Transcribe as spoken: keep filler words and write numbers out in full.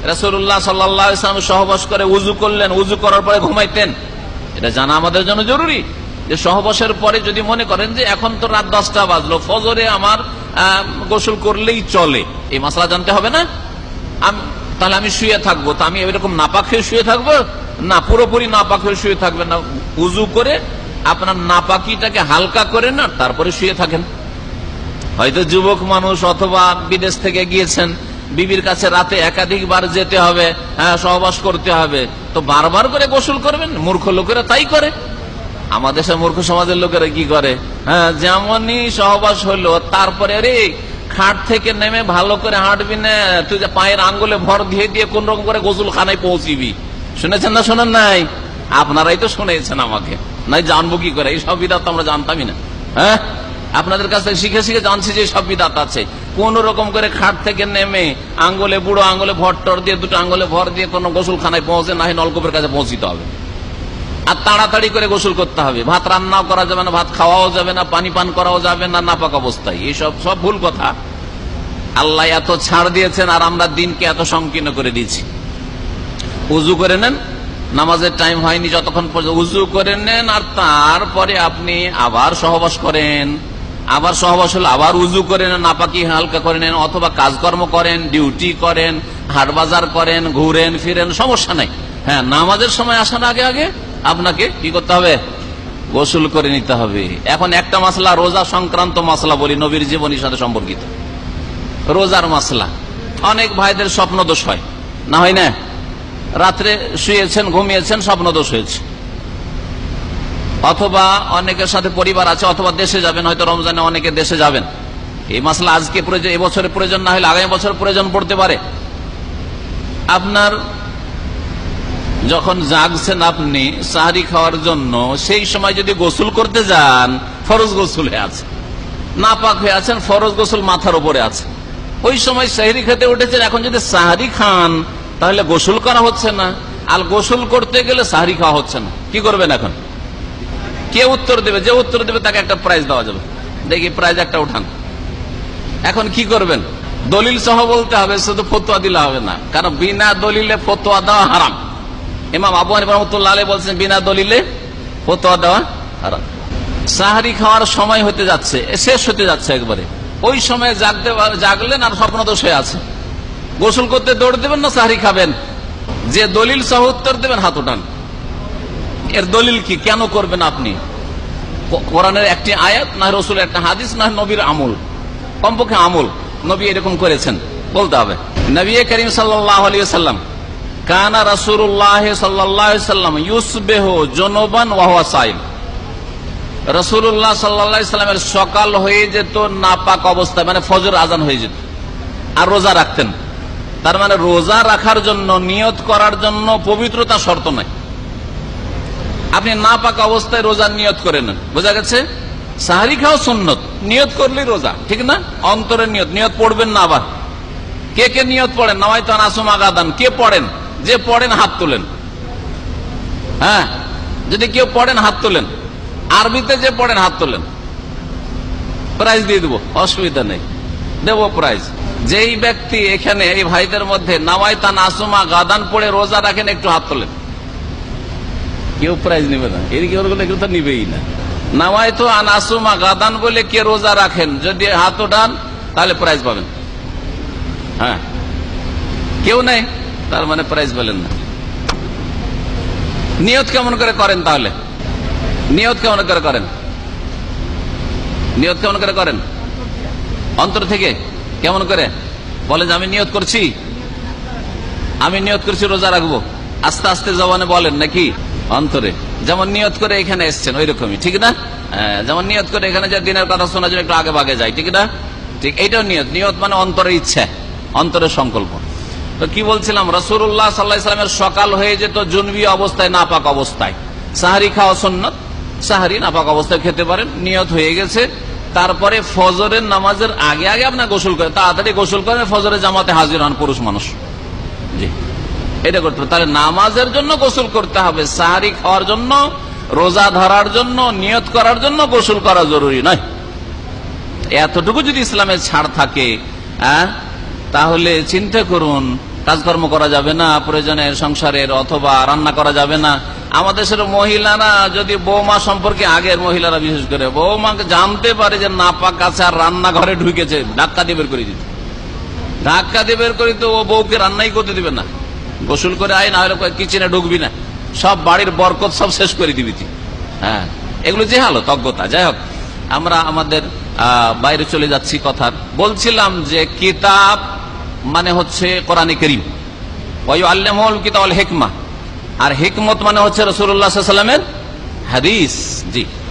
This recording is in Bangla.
রাসূলুল্লাহ সাল্লাল্লাহু আলাইহি ওয়াসাল্লাম সহবাস করে উযু করলেন, উযু করার পরে ঘুমাইতেন। এটা জানা আমাদের জন্য জরুরি যে সহবাসের পরে যদি মনে করেন যে এখন তো রাত দশটা বাজলো, ফজরে আমার গোসল করলেই চলে, এই মাসলা জানতে হবে না। তাহলে আমি শুয়ে থাকবো, তো আমি এরকম নাপাক হয়ে শুয়ে থাকবো না, পুরোপুরি নাপাক হয়ে শুয়ে থাকবেন না। উযু করে আপনার নাপাকিটাকে হালকা করে না তারপরে শুয়ে থাকেন। হয়তো যুবক মানুষ অথবা বিদেশ থেকে গিয়েছেন, বিবির কাছে রাতে একাধিকবার যেতে হবে, হ্যাঁ সহবাস করতে হবে, তো বারবার করে গোসল করবেন? মূর্খ লোকেরা তাই করে। আমাদের সব মূর্খ সমাজের লোকেরা কি করে, হ্যাঁ যেমনই সহবাস হলো তারপরে রে খাট থেকে নেমে ভালো করে হাঁটবি না, তুই যে পায়ের আঙ্গুলে ভর দিয়ে দিয়ে কোন রকম করে গোসল খানায় পৌঁছিবি। শুনেছেন না শোনেন নাই? আপনারাই তো শুনেছেন, আমাকে নাই জানবো কি করে? এই সব বিধাত আমরা জানতামই না। হ্যাঁ আপনাদের কাছ থেকে শিখে শিখে জানছি যে সব বিধাত আছে। কোন রকম করে খাট থেকে নেমে আঙ্গুলে বুড়ো আঙ্গুলে ভর টর দিয়ে দুটো আঙ্গুলে ভর দিয়ে কোন গোসল খানায় পৌঁছে না, নলকূপের কাছে পৌঁছিতে হবে। আর তাড়াতাড়ি করে গোসল করতে হবে। ভাত রান্নাও করা যাবে না, ভাত খাওয়াও যাবে না, পানি পান করাও যাবে না নাপাক অবস্থায়। এইসব সব ভুল কথা। আল্লাহ এত ছাড় দিয়েছেন আর আমরা দিনকে এত সংকীর্ণ করে দিয়েছি। উযু করে নেন, নামাজের টাইম হয়নি যতক্ষণ পর্যন্ত উযু করে নেন, আর তারপরে আপনি আবার সহবাস করেন। আবার সহবাস হলে আবার উযু করে নেন, নাপাকি হালকা করে নেন, অথবা কাজকর্ম করেন, ডিউটি করেন, হাট বাজার করেন, ঘুরেন ফিরেন, সমস্যা নাই। হ্যাঁ নামাজের সময় আসার আগে আগে আপনাকে কি করতে হবে? গোসল করে নিতে হবে। এখন একটা মাসলা, রোজা সংক্রান্ত মাসলা বলি, নবীর জীবনীর সাথে সম্পর্কিত রোজার মাসলা। অনেক ভাইদের স্বপ্ন দোষ হয়, না হয় না? রাত্রে শুয়েছেন, ঘুমিয়েছেন, স্বপ্ন দোষ হয়েছে, অথবা অনেকের সাথে পরিবার আছে, অথবা দেশে যাবেন, হয়তো রমজানে অনেকে দেশে যাবেন। এই মাসলা আজকে প্রয়োজন, এবছরের প্রয়োজন না হলে আগামী বছর প্রয়োজন পড়তে পারে। আপনার যখন জাগছেন আপনি সাহরি খাওয়ার জন্য, সেই সময় যদি গোসল করতে যান, ফরজ গোসল হয়ে আছে, নাপাক হয়ে আছেন, ফরজ গোসল মাথার উপরে আছে, ওই সময় সাহরি খেতে উঠেছেন, এখন যদি সাহরি খান তাহলে গোসল করা হচ্ছে না, আর গোসল করতে গেলে সাহরি খাওয়া হচ্ছে না, কি করবেন এখন? কে উত্তর দেবে? যে উত্তর দেবে তাকে একটা প্রাইজ দেওয়া যাবে। দেখি প্রাইজ একটা উঠান। এখন কি করবেন? দলিল সহ বলতে হবে, শুধু ফতোয়া দিলে হবে না, কারণ বিনা দলিলে ফতোয়া দেওয়া হারাম। ইমাম আবু হানিফা রাহমাতুল্লাহ আলাইহি বলছেন বিনা দলিলে ফতোয়া দেওয়া হারাম। সাহরি খাওয়ার সময় হতে যাচ্ছে, শেষ হতে যাচ্ছে একবারে, ওই সময় জাগতে জাগলেন আর স্বপ্ন দোষ হয়ে আছে, গোসল করতে দৌড় দেবেন না সাহরি খাবেন? যে দলিল সহ উত্তর দেবেন হাত উঠান। এর দলিল কি? কেন করবেন আপনি? কোরআনের একটি আয়াত, না রসুলের একটা হাদিস, না নবীর আমল, কমপক্ষে আমল নবী এরকম করেছেন বলতে হবে। নবী করিম সাল্লাল্লাহু আলাইহি ওয়াসাল্লাম কানা রাসূলুল্লাহ সাল্লাল্লাহু আলাইহি ওয়াসাল্লাম ইউসবিহু জুনুবান ওয়া হুয়া সাইম। রাসূলুল্লাহ সাল্লাল্লাহু আলাইহি ওয়াসাল্লামের সকাল হয়ে যেত নাপাক অবস্থায়, মানে ফজর আজান হয়ে যেত, আর রোজা রাখতেন। তার মানে রোজা রাখার জন্য, নিয়ত করার জন্য পবিত্রতা শর্ত নাই। আপনি নাপাক অবস্থায় রোজার নিয়ত করে নেন, বোঝা গেছে? সাহরি খাও সুন্নত, নিয়ত করলেই রোজা, ঠিক না? অন্তরের নিয়ত, নিয়ত পড়বেন না। আবার কে কে নিয়ত পড়েন? নাওয়াইতু আন আসুমা গাদান, কে পড়েন? যে পড়েন হাত তোলেন। হ্যাঁ, যদি কেউ পড়েন হাত তোলেন, আরবিতে যে পড়েন হাত তোলেন, প্রাইজ দিয়ে দেবো, অসুবিধা নেই, দেবো প্রাইজ। যেই ব্যক্তি এখানে এই ভাইদের মধ্যে নাওয়াইতু আন আসুমা গাদান পড়ে রোজা রাখেন, একটু হাত তোলেন। কেউ প্রাইজ নেবে না, এদিকে কেউ তো নিবেই না। নাওয়াইতু আন আসুমা গাদান বলে কে রোজা রাখেন, যদি হাত ওঠান তাহলে প্রাইজ পাবেন। হ্যাঁ, কেউ নেই, তার মানে প্রাইজ পেলেন না। নিয়ত কেমন করে করেন তাহলে? নিয়ত কেমন করে করেন? নিয়ত কেমন করে করেন? অন্তর থেকে। কেমন করে বলেন যে আমি নিয়ত করছি, আমি নিয়ত করছি রোজা রাখবো, আস্তে আস্তে জবানে বলেন নাকি অন্তরে? যেমন নিয়ত করে এখানে এসছেন ওই রকমই, ঠিক না? যেমন নিয়ত করে এখানে যে দিনের কথা শোনার জন্য একটু আগে ভাগে যায়, ঠিক না? ঠিক এইটাও নিয়ত। নিয়ত মানে অন্তরের ইচ্ছা, অন্তরের সংকল্প। তো কি বলছিলাম, রাসূলুল্লাহ সাল্লাল্লাহু আলাইহি ওয়াসাল্লামের সকাল হয়ে যেত জুনবি অবস্থায়, নাপাক অবস্থায়। সাহরি খাওয়া সুন্নাত, সাহরি নাপাক অবস্থায় খেতে পারেন, নিয়ত হয়ে গেছে। তারপরে ফজরের নামাজের আগে আগে আপনার গোসল করেন, তাড়াতাড়ি গোসল করেন, ফজরের জামাতে হাজির হন পুরুষ মানুষ। জি, এটা করতে হবে। তাহলে নামাজের জন্য গোসল করতে হবে, সাহরি খাওয়ার জন্য, রোজা ধরার জন্য, নিয়ত করার জন্য গোসল করা জরুরি নয়। এতটুকু যদি ইসলামের ছাড় থাকে, হ্যাঁ, তাহলে চিন্তা করুন কাজকর্ম করা যাবে না, প্রয়োজনের সংসারের অথবা রান্না করা যাবে না। আমাদের দেশের মহিলারা যদি বৌমা সম্পর্কে, আগের মহিলারা বিশেষ করে বৌমাকে জানতে পারে যে নাপাক আছে আর রান্নাঘরে ঢুকেছে, ধাক্কা দিয়ে বের করে দিত। ধাক্কা দিয়ে বের করে তো ও বউকে রান্নাই করতে দিবে না, গোসল করে আয়, না হলে কিচেনে ঢুকবি না, সব বাড়ির বরকত সব শেষ করে দিবি তুই। হ্যাঁ, এগুলো যে হালত অজ্ঞতা। যাই হোক, আমরা আমাদের বাইরে চলে যাচ্ছি। কথার বলছিলাম যে কিতাব মানে হচ্ছে কোরআনে কারীম, ওয়া আল্লামুল কিতাব ওয়াল হিকমা, আর হিকমত মানে হচ্ছে রাসূলুল্লাহ সাল্লাল্লাহু আলাইহি ওয়াসাল্লামের হাদিস। জি।